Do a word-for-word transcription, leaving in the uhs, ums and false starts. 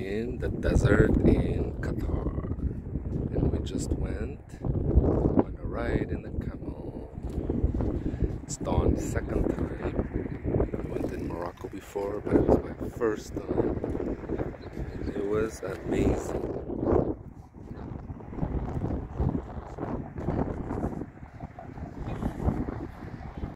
in the desert in Qatar, and we just went on a ride in the camel. It's Dawn's second time. I went in Morocco before, but it was my first time, and it was amazing.